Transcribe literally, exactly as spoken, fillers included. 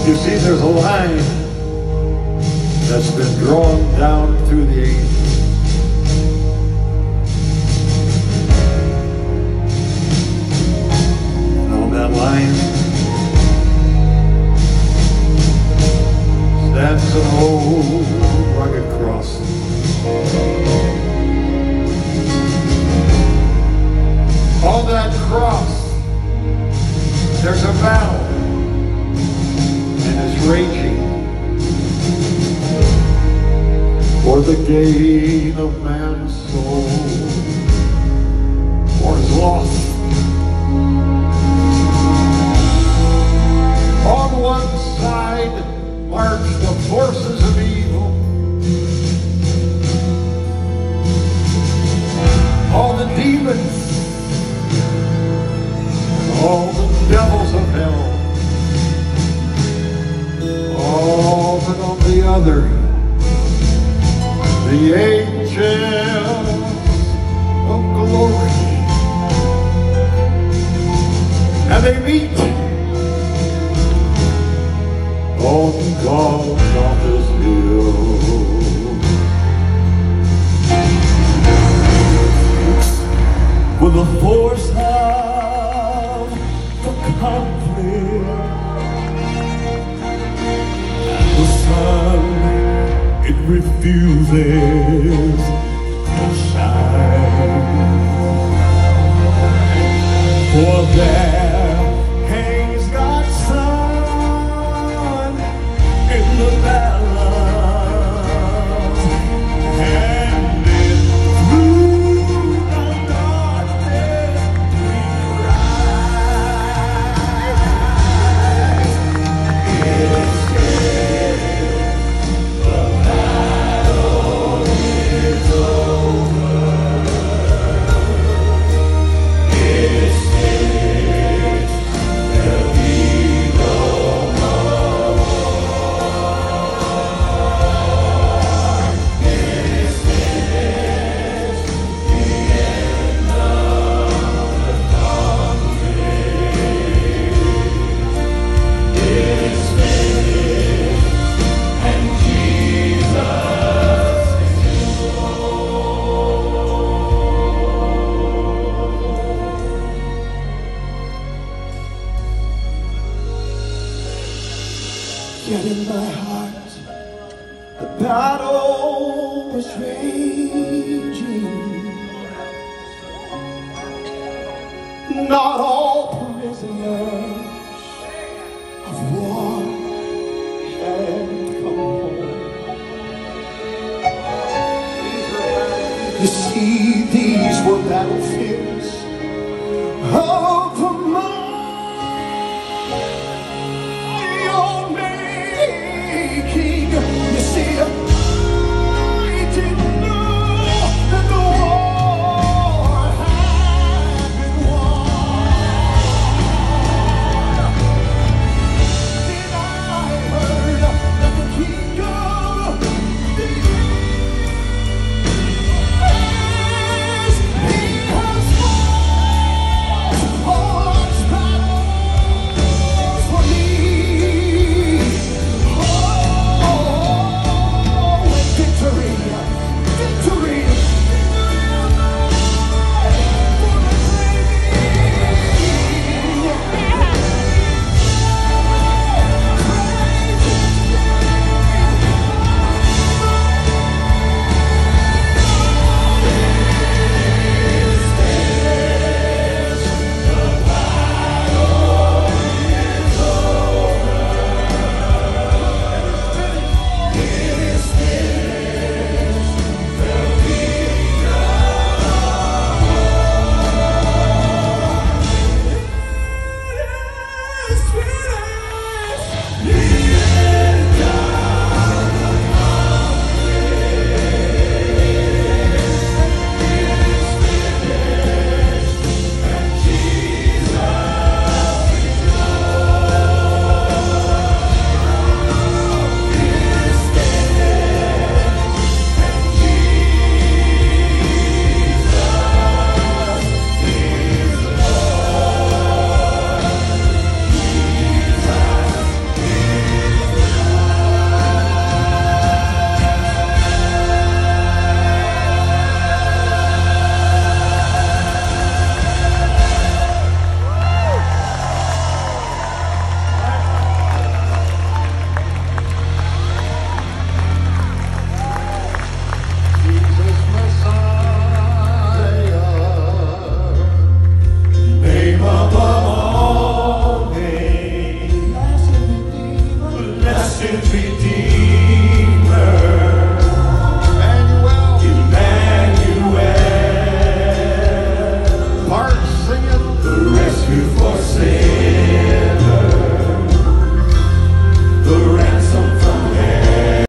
You see, there's a line that's been drawn down through the ages. And on that line stands an old rugged cross. On that cross, there's a battle. Raging for the gain of man's soul, for his loss. On one side march the forces of evil, all the demons, all the devils of hell. Oh, but on the other, the angels of glory, and they meet on Golgotha's hill. With the force of the conflict, it refuses to shine, for there hangs God's Son in the balance, and in through the darkness we rise. It's yet in my heart, the battle was raging. Not all prisoners of war had come home. You see, these were battlefields